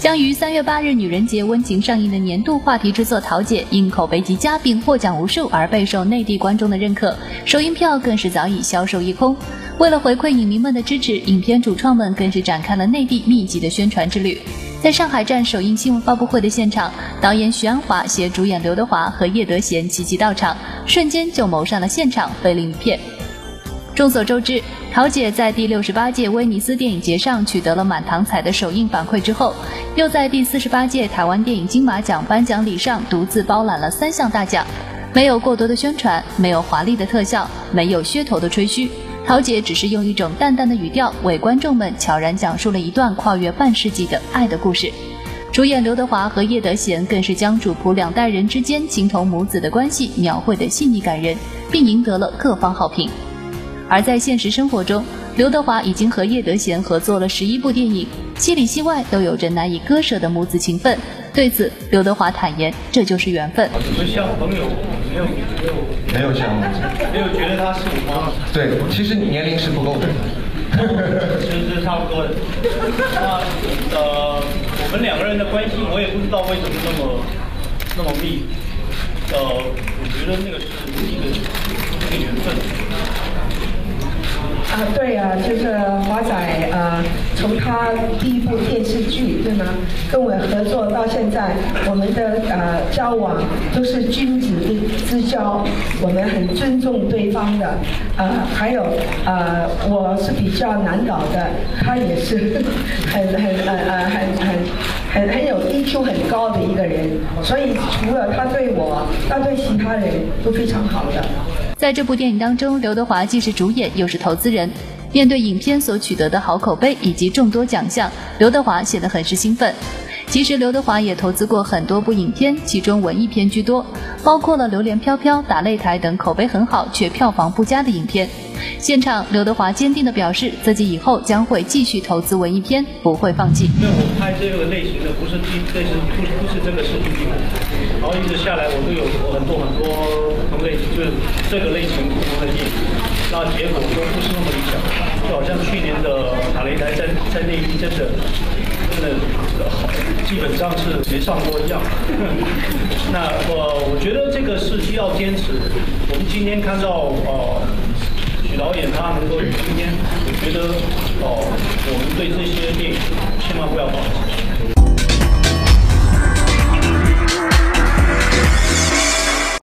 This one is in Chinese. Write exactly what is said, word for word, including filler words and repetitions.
将于三月八日女人节温情上映的年度话题之作《桃姐》，因口碑极佳并获奖无数而备受内地观众的认可，首映票更是早已销售一空。为了回馈影迷们的支持，影片主创们更是展开了内地密集的宣传之旅。在上海站首映新闻发布会的现场，导演徐安华携主演刘德华和叶德娴齐齐到场，瞬间就谋上了现场，飞了一片。众所周知，《桃姐》在第六十八届威尼斯电影节上取得了满堂彩的首映反馈之后，又在第四十八届台湾电影金马奖颁奖礼上独自包揽了三项大奖。没有过多的宣传，没有华丽的特效，没有噱头的吹嘘，《桃姐》只是用一种淡淡的语调为观众们悄然讲述了一段跨越半世纪的爱的故事。主演刘德华和叶德娴更是将主仆两代人之间情同母子的关系描绘得细腻感人，并赢得了各方好评。而在现实生活中，刘德华已经和叶德娴合作了十一部电影，戏里戏外都有着难以割舍的母子情分。对此，刘德华坦言，这就是缘分。 不像朋友，没有没有没有这样子， 没有觉得他是我妈。 对，其实年龄是不够的， 其实是差不多的。那呃，我们两个人的关系，我也不知道为什么那么那么密。呃，我觉得那个是一个一个缘分。 啊，对啊，就是华仔，呃，从他第一部电视剧，对吗？跟我合作到现在，我们的呃交往都是君子之交，我们很尊重对方的。呃，还有呃，我是比较难搞的，他也是很很呃呃很很很很有 E Q 很高的一个人，所以除了他对我，他对其他人都非常好的。 在这部电影当中，刘德华既是主演又是投资人。面对影片所取得的好口碑以及众多奖项，刘德华显得很是兴奋。其实刘德华也投资过很多部影片，其中文艺片居多，包括了《榴莲飘飘》、《打擂台》等口碑很好却票房不佳的影片。现场，刘德华坚定地表示，自己以后将会继续投资文艺片，不会放弃。 因为我拍这个类型的不是第类似不是不是这个视频片，然后一直下来我都有很多很多不同类型，就是这个类型不同的电影，那结果都不是那么理想，就好像去年的打擂台在在内地真的真的好，基本上是没上过一样。那呃，我觉得这个是需要坚持。我们今天看到呃。许导演他能够今天，我觉得哦，我们对这些电影千万不要放弃。